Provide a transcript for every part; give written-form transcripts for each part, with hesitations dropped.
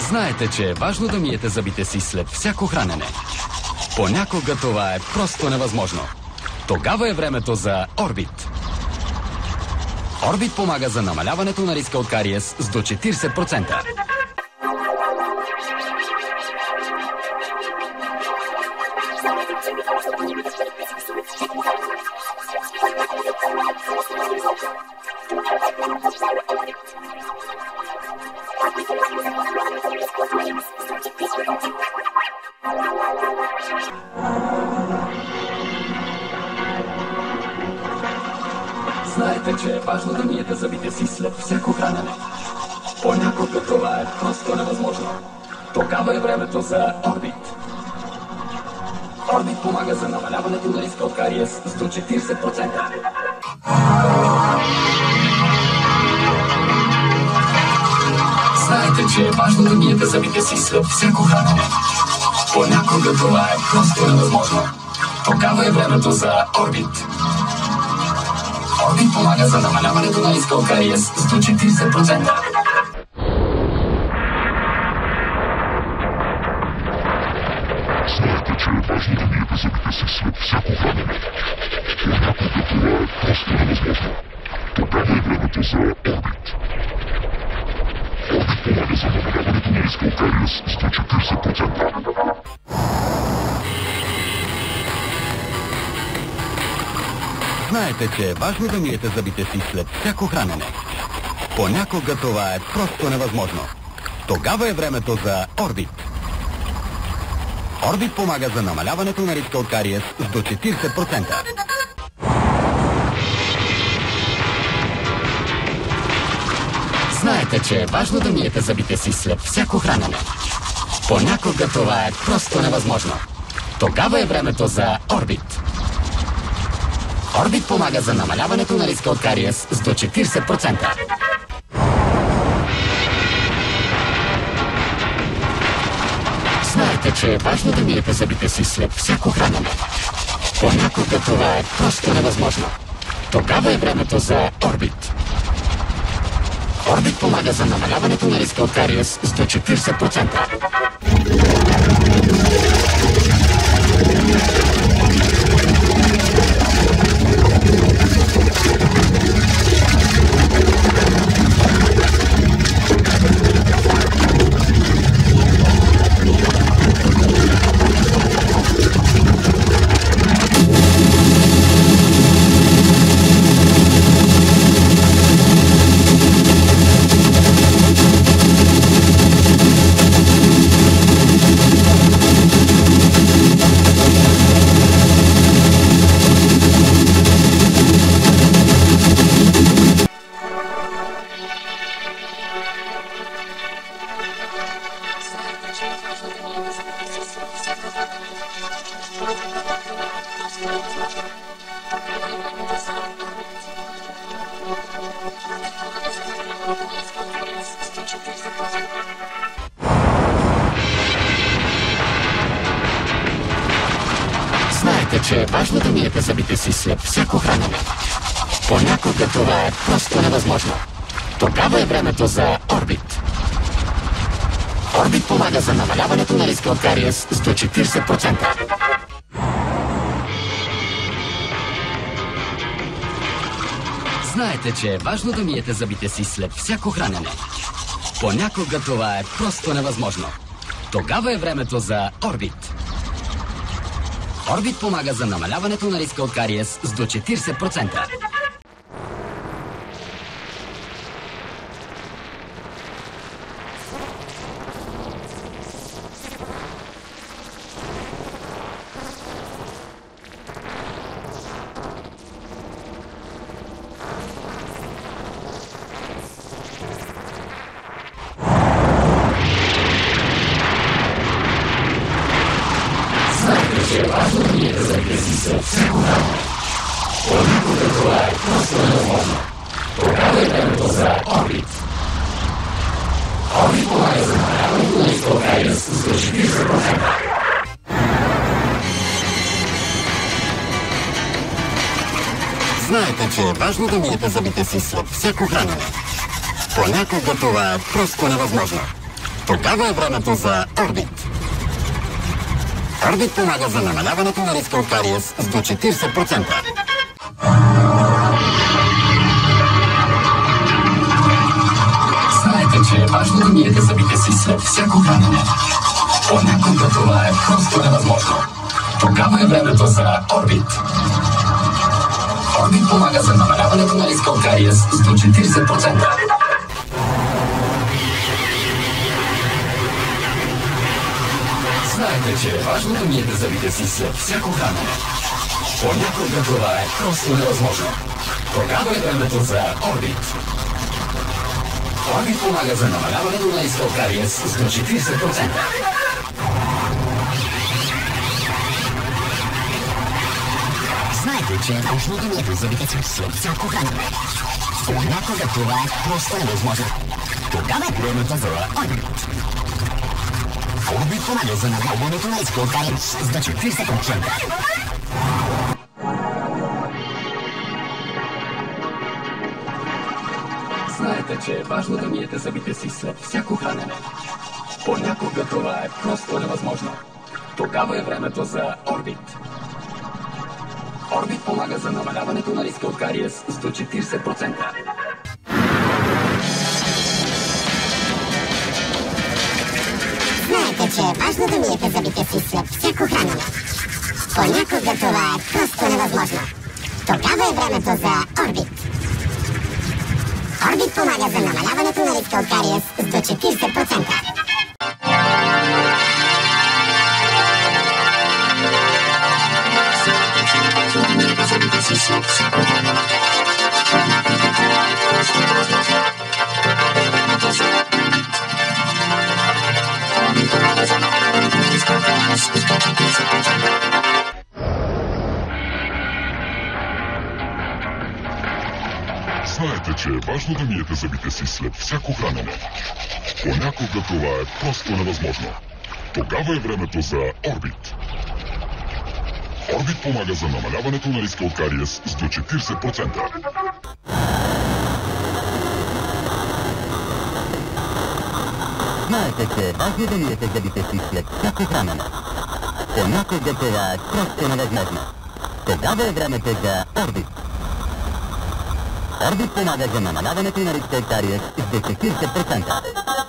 Знаете, че е важно да миете зъбите си след всяко хранене. Понякога това е просто невъзможно. Тогава е времето за Орбит. Орбит помага за намаляването на риска от кариес с до 40%. Знаете, че е важно да миете зъбите си след всяко хранене. Понякога това е просто невъзможно. Тогава е времето за Орбит. Орбит помага за намаляването на риска от кариес с до 40%. Знаете, че е важно да миете зъбите си след всяко хранене. Понякога това е просто невъзможно. Тогава е времето за Орбит. Орбит помага за намаляването на риска от кариес с до 40%. Знаете, че е важно да миете зъбите си след всяко хранене. Понякога това е просто невъзможно. Тогава е времето за Орбит. Орбит помага за намаляването на риска от кариес с до 40%. Знаете, че е важно да миете зъбите си след всяко хранене. Понякога това е просто невъзможно. Тогава е времето за Орбит. Орбит помага за намаляването на риска от кариес с до 40%. Знаете, че е важно да миете зъбите си след всяко хранене. Понякога това е просто невъзможно. Тогава е времето за Орбит. Орбит помага за намаляването на риска от кариес с до 40%. Знаете, че е важно да миете зъбите си след всяко хранене. Понякога това е просто невъзможно. Тогава е времето за Орбит. Орбит помага за намаляването на риска от кариес с до 40%. Знаете, че е важно да миете зъбите си след всяко хранене. Понякога това е просто невъзможно. Тогава е времето за Орбит. Орбит помага за намаляването на риска от кариес с до 40%. Знаете, че е важно да миете зъбите си след всяко хранене. Понякога това е просто невъзможно. Тогава е времето за Орбит. Орбит помага за намаляването на риска от кариес с до 40%. Важно да миете зъбите си след всяко хранене. Понякога това е просто невъзможно. Тогава е времето за Орбит. Орбит помага за намаляването на риска от кариес с до 40%. Знаете, че е важно да миете зъбите си след всяко хранене. Понякога това е просто невъзможно. Тогава е времето за Орбит. Орбит помага за намаляването на риска от кариес с до 40%. Знаете, че е важно да миете зъбите си след всяко хранене. Понякога това е просто невъзможно. Тогава е времето за Орбит. Орбит помага за намаляването на риска от кариес с до 40%. Знаете, че е важно да миете зъбите си след всяко хранене. Понякога това е просто невъзможно. Тогава е времето за Орбит. Орбит помага за намаляването на риска от кариес с до 40%. Знаете, че е важно да миете зъбите си след всяко хранене. Понякога това е просто невъзможно. Тогава е времето за Орбит. Орбит помага за намаляването на риска от кариес с до 40%. Знаете, че е важно да миете зъбите си след всяко хранене. Понякога това е просто невъзможно. Тогава е времето за Орбит. Орбит помага за намаляването на риска от кариес с до 40%. Знаете, че е важно да миете зъбите си след всяко хранене. Понякога това е просто невъзможно. Тогава е времето за Орбит. Орбит помага за намаляването на риска от кариес с до 40%. Знаете, че е важно да миете зъбите си след всяко хранене. Понякога това е просто невъзможно. Тогава е времето за Орбит. Орбит помага за намаляването на риска от кариес с до 40%. Знаете, че е важно да миете зъбите си след всяко хранене. Понякога това е просто невъзможно. Тогава е времето за Орбит. Орбит помага за намаляването на риска от кариес с до 40%.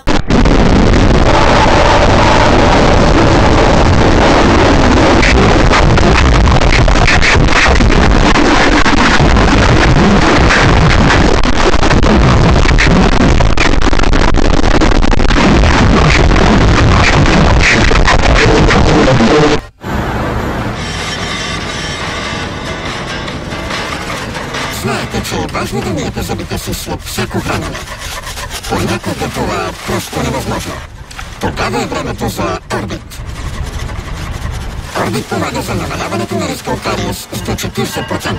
Знаете, че е важно да миете зъбите си след всяко хранене. Понякога това е просто невъзможно. Тогава е времето за Орбит. Орбит помага за намаляването на риска от кариес с до 40%.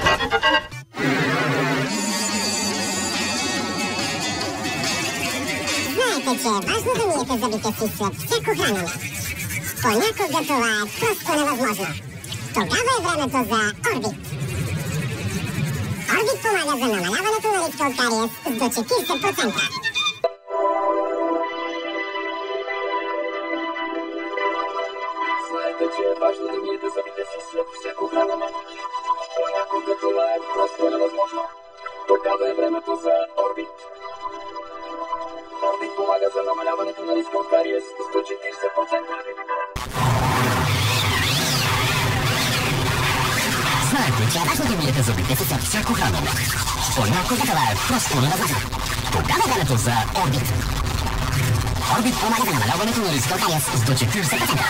Знаете, че е важно да миете зъбите си след всяко хранене. Понякога това е просто невъзможно. Тогава е времето за Орбит. Орбит помага за намаляването на риска от кариес с до 40%. Знаете, че е важно да миете зъбите си след всяко хранене. Понякога това е просто невъзможно. Тогава е времето за Орбит. Орбит помага за намаляването на риска от кариес с до 40%. Знаете, че е важно да миете зъбите си след всяко хранене. Понякога това е просто невъзможно. Тогава е времето за Орбит. Орбит помага за намаляването на риска от кариес с до 40%.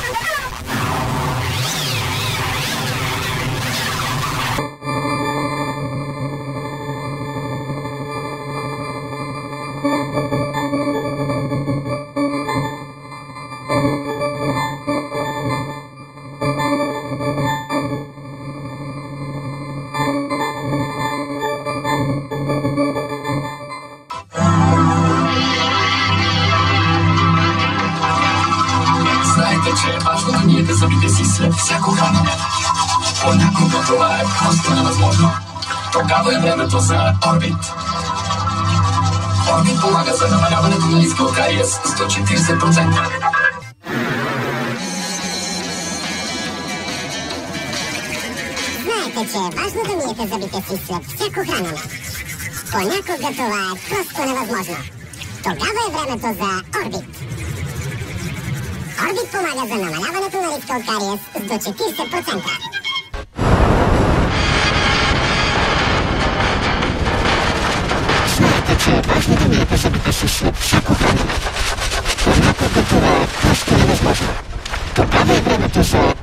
Знаете, че е важно да миете зъбите си след всяко хранене. Понякога това е просто невъзможно. Тогава е времето за Орбит. Orbit pomaga za namаляване на риска от кариес с до 40%. Знаете, че е важно да миете зъбите си след всяко хранене. Понякога това е просто невъзможно. Тогава е времето за Орбит. Орбит помага за намаляването на риска от кариес с до 40%. Знаете, че е важно да миете зъбите си след всяко хранене. Понякога това е просто невъзможно. Тогава е времето за